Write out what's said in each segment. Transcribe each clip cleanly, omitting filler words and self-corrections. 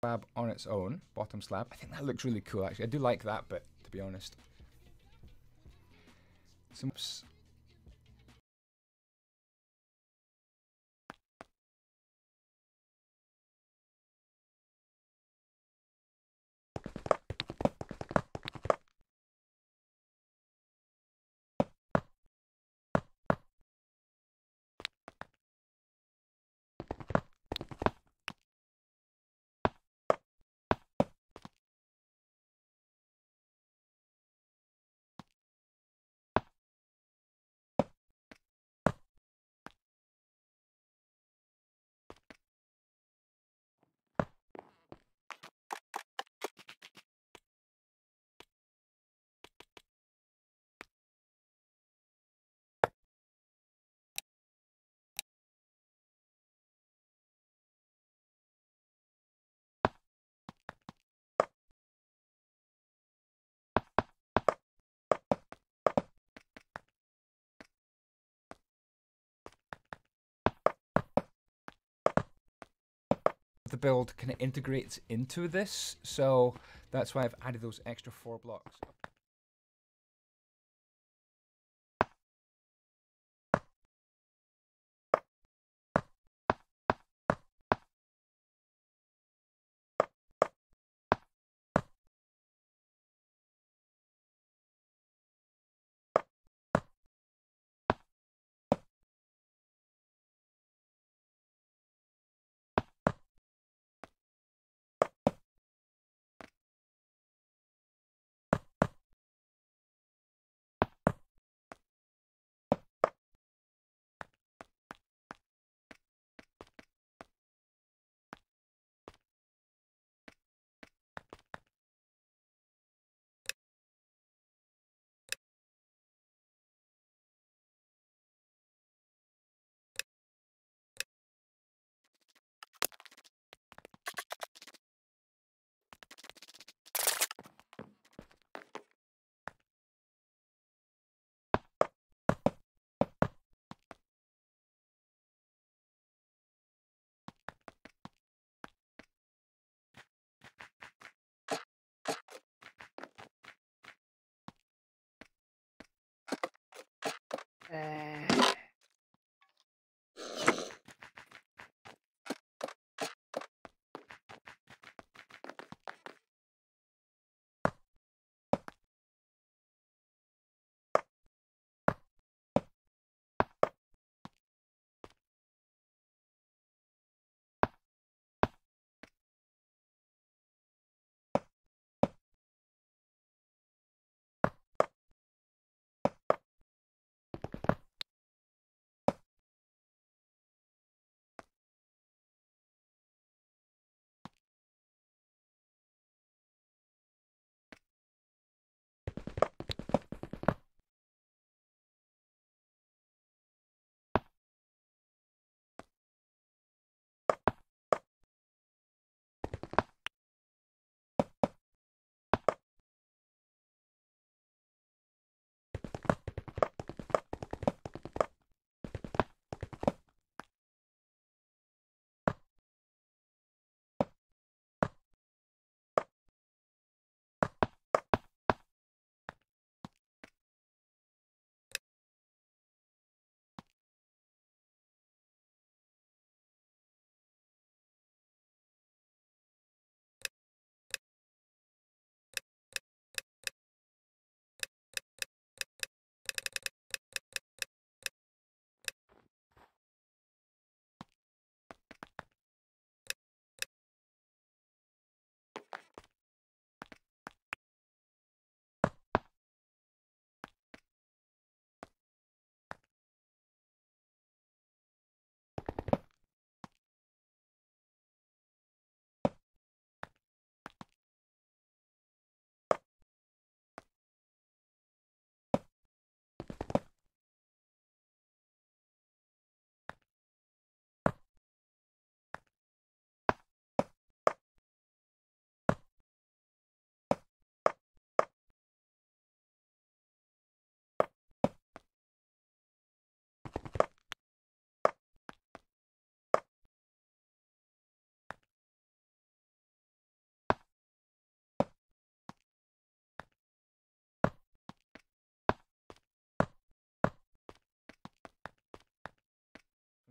slab on its own, bottom slab. I think that looks really cool actually. I do like that bit, to be honest. Some the build kind of integrates into this, so that's why I've added those extra 4 blocks.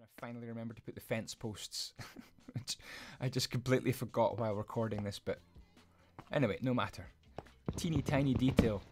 finally remembered to put the fence posts, which I just completely forgot while recording this, but anyway, no matter. Teeny tiny detail.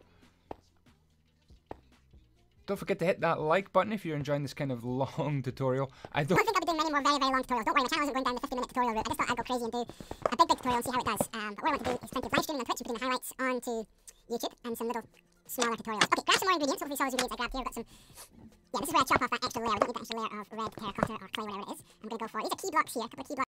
Don't forget to hit that like button if you're enjoying this kind of long tutorial. I don't think I'll be doing many more very, very long tutorials. Don't worry, my channel isn't going down the 50-minute tutorial route. I just thought I'd go crazy and do a big tutorial and see how it does. But what I want to do is plenty of live streaming on Twitch and putting the highlights onto YouTube and some little smaller tutorials. Okay, grab some more ingredients. Hopefully you saw those ingredients I grabbed here. I've got some... Yeah, this is where I chop off that extra layer. We don't need that extra layer of red terracotta or clay, whatever it is. I'm going to go for... These are key blocks here, a couple of key blocks.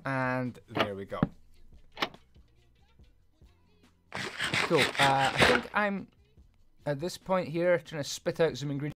And there we go. Cool. I think I'm at this point here trying to spit out some ingredients.